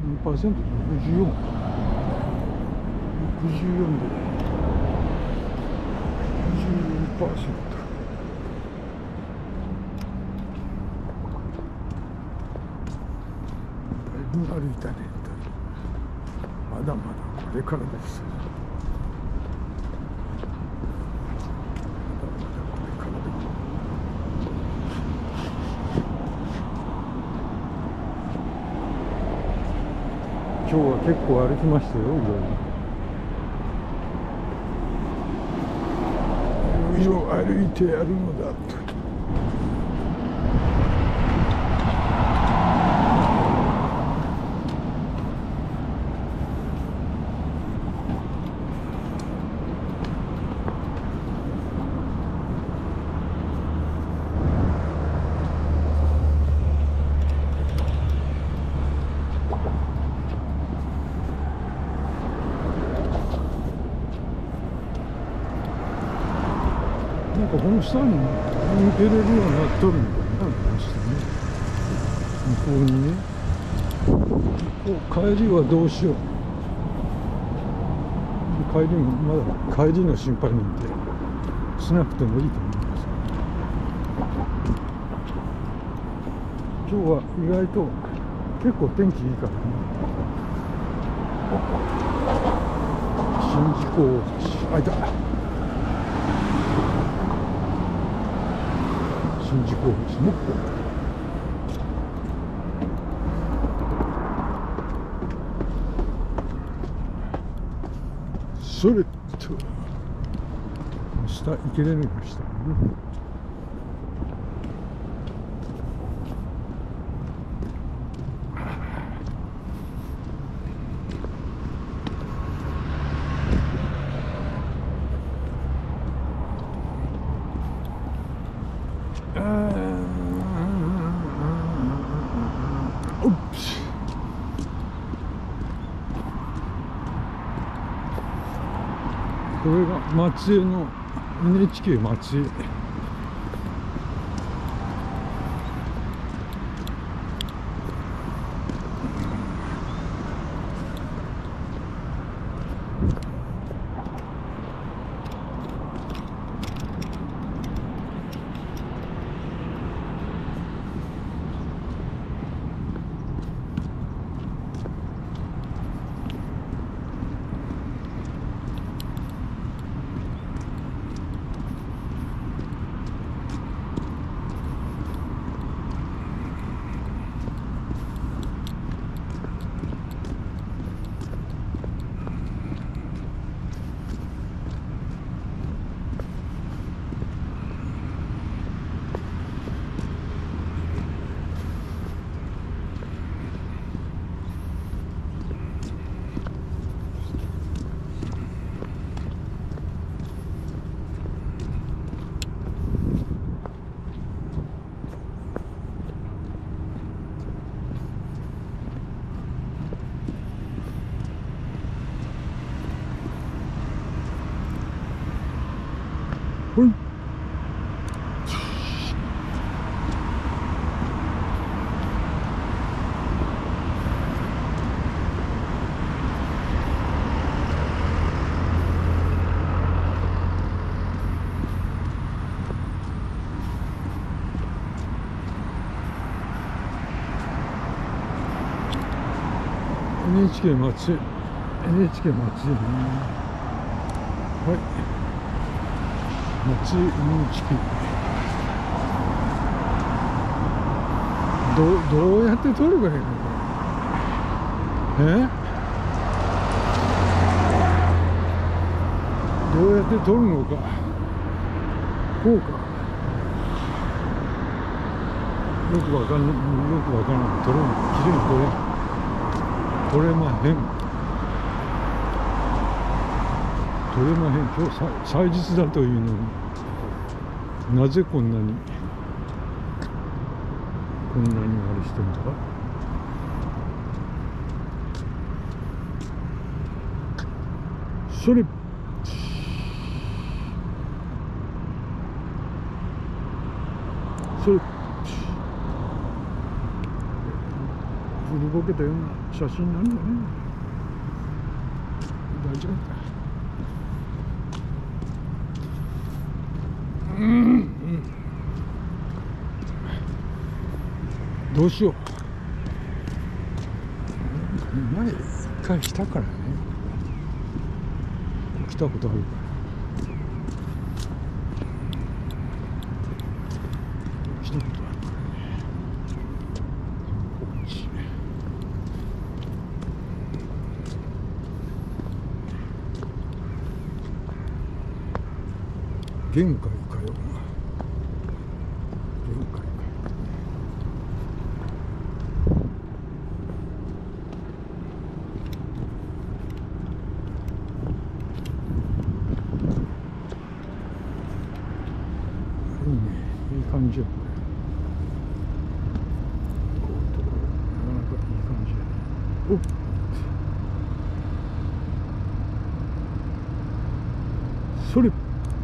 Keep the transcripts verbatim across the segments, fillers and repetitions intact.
何パーセント？ ろくじゅうよん。ろくじゅうよんでろくじゅうよんパーセント。だいぶ歩いたね。まだまだこれからです。今日は結構歩きましたよ、いろいろ。いろいろ歩いてやるのだと。なんかこの下に抜けれるようになっとるみたいな話でね。向こうにね。こう帰りはどうしよう。帰りもまだ帰りの心配なんでしなくてもいいと思います。今日は意外と結構天気いいからね。宍道湖大橋、あ、いた。宍道湖大橋ね。それと下行けれないましたね。これが松江の エヌエイチケー 松江。ほい。エヌエイチケー 松江、エヌエイチケー 松江ね。はい。松江 エヌエイチケー。どう、どうやって撮ればいいのか。え？どうやって撮るのか。こうか。よくわかんない、よくわからない。撮れない。きれいに撮れない。撮れまへん。撮れまへん。今日祭日だというのになぜこんなにこんなにあれしてんだか。それそれ古ぼけたような写真なんだね。大丈夫だ。うん、うん、どうしよう。前一回来たからね。来たことあるから。来たことあるからね。こっち。限界かよ。限界か。いいね、いい感じよ。こうとなかなかいい感じやね。おっ。それ。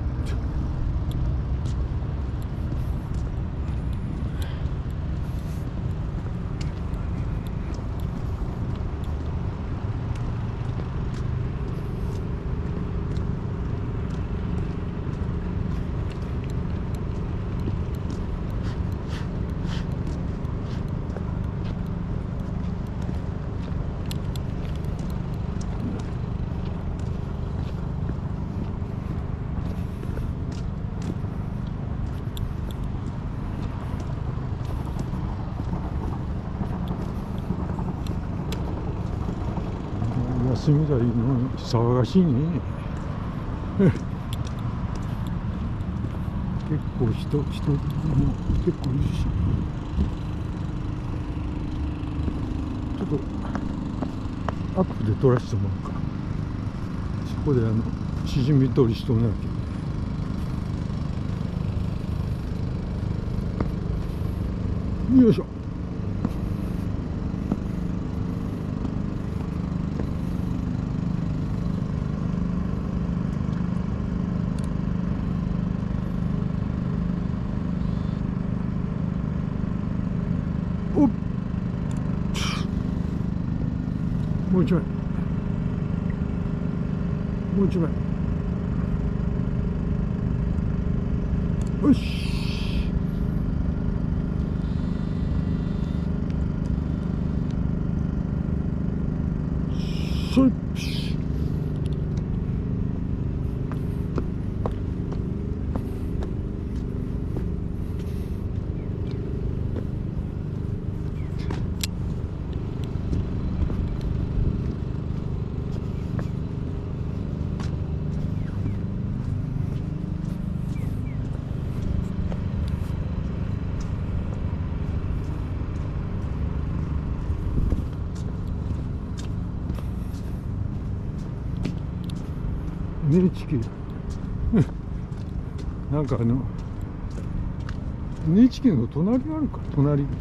休みだいの騒がしいね。結構人人も結構いるし、ちょっとアップで撮らせてもらうか。そこであのしじみ取りしとんなきゃ。よいしょ。おっ、もう一枚、もう一枚。よし、それ。エヌエイチケー なんかあの エヌエイチケー の隣あるか、隣 テ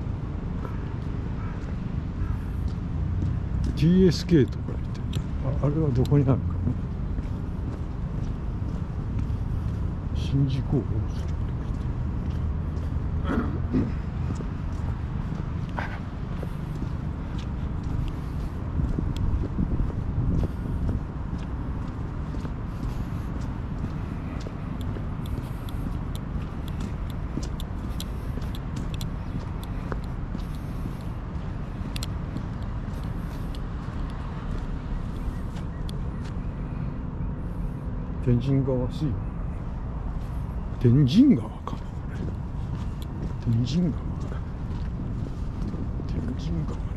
ィーエスケー とか言って、あ, あれはどこにあるかな。新宿をする天神川水門、天神川かな、天神川、天神川ね。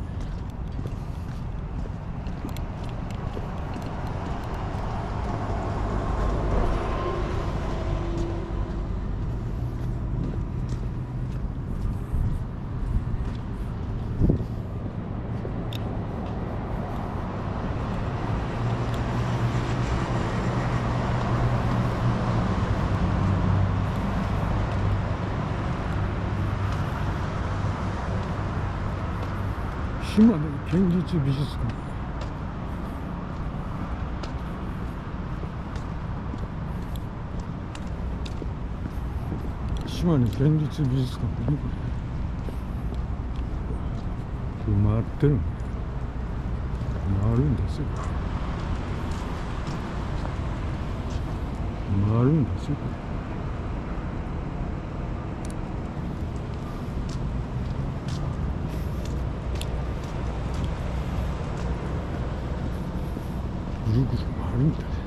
島根県立美術館、島根県立美術館ね、これ。 回ってるんだよ。回るんですよ。回るんですよ。ぐるぐる回るんだよ。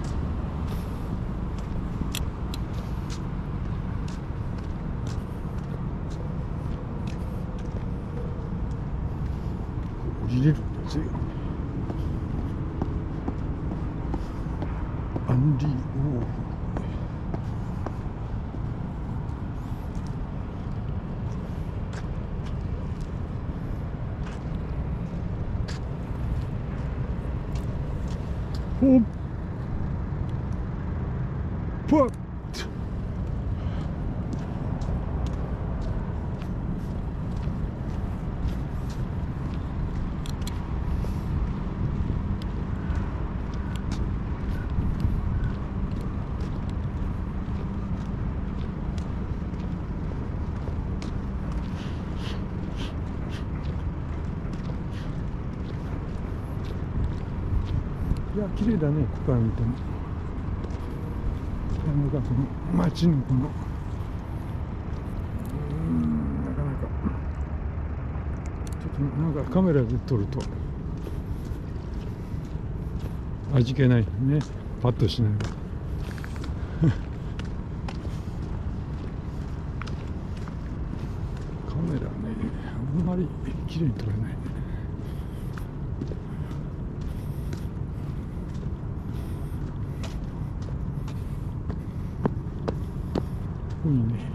降りれるんですよ。アンディ・ウォーホル。ほっパッいや、綺麗だね、ここから見ても。なんかこの街のこの、うーん、なかなか、ちょっとなんかカメラで撮ると、味気ないね、パッとしないわ。カメラね、あんまり綺麗に撮れないね。いいね。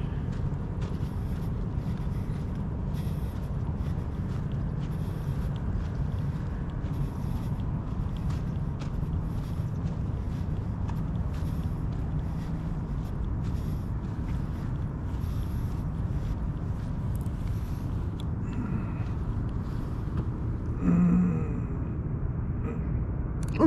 うん。うっ。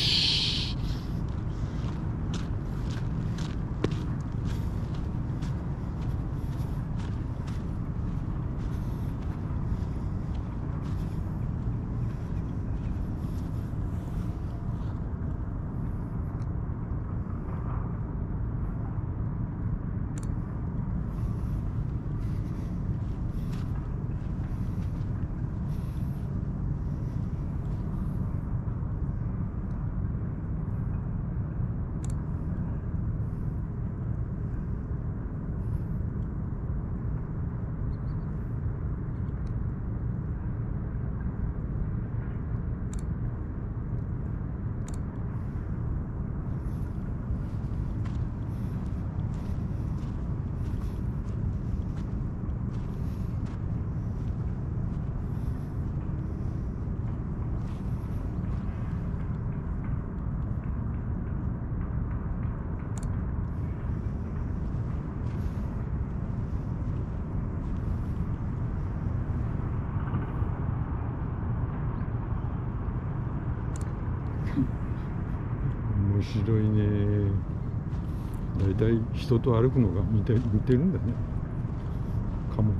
面白いね。だいたい人と歩くのが似て似てるんだね。カモ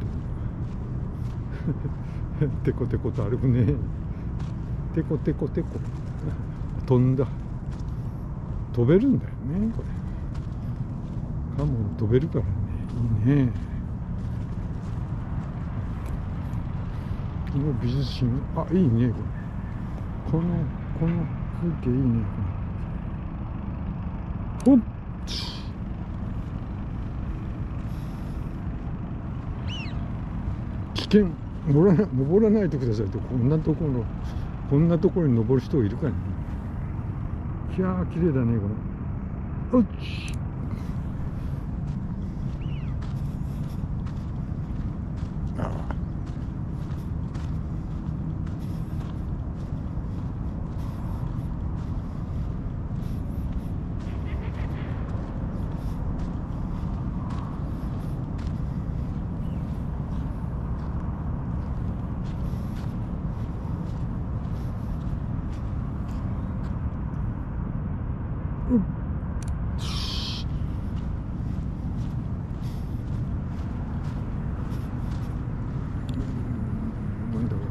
とテコテコと歩くね。テコテコテコ飛んだ。飛べるんだよね、これ。カモ飛べるからね、いいね。この美術品、あ、いいね、これ。このこの風景いいね。ほっ。危険。登らな登らないでくださいと、こんなところこんなところに登る人がいるかね。いやー、綺麗だね、これ。おっ。